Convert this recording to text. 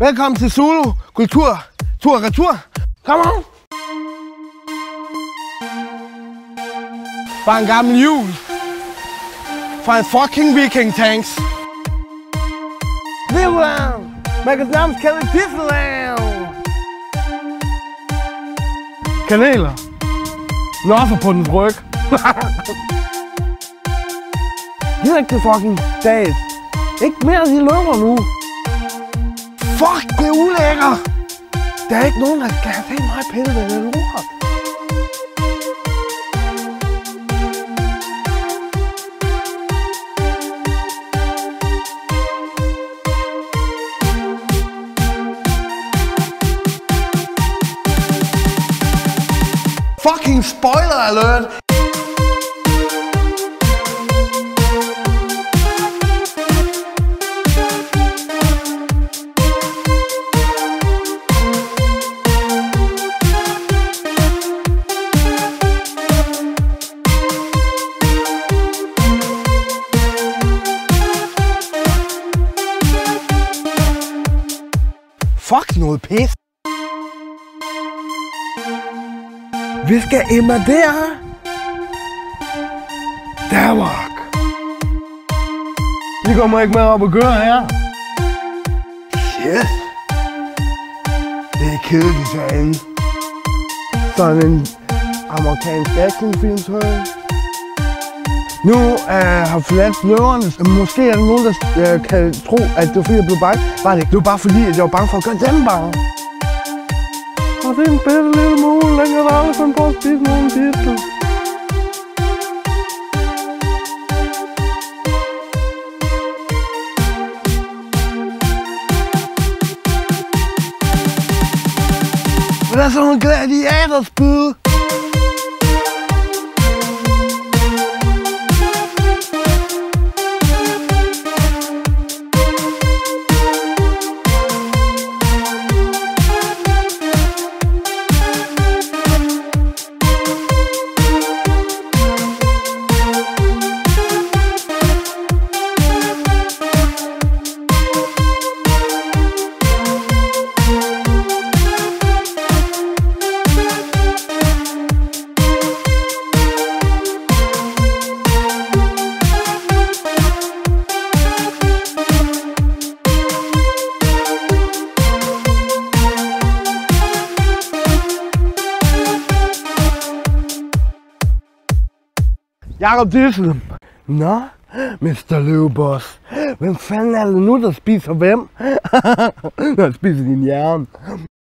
Velkommen til Zulu Kultur Tur Retur. Kom on! Fra en gammel hjul. Fra en fucking viking tanks. Disneyland! Man kan nærmest kalde det Disneyland! Kaneler. Noffer på den ryg. Gider ikke det fucking dags. Ikke mere af de løber nu. Fuck, det er ulækker. Der er ikke nogen, der kan have tænkt mig pille ved det lort. Fucking spoiler alert! Fuck noget pis! Vi skal invadere Danmark. Vi kommer ikke med op og køre her. Shit. Det er kedeligt herinde. Sådan en amerikansk actionfilm, tror jeg. Nu har forladt løverne. Måske er der nogen, der kan tro, at det var fordi, jeg blev bange. Var det ikke? Det var bare fordi, at jeg var bange for at gøre dem bange. Og det er en bedre lille mule, den kan da aldrig finde på at spise nogen distel. Men der er sådan nogle gladiatorspyd. Jakob Dissel. Nå, Mr. Løveboss. Hvem fanden er det nu, der spiser hvem? Der spiser din hjerne.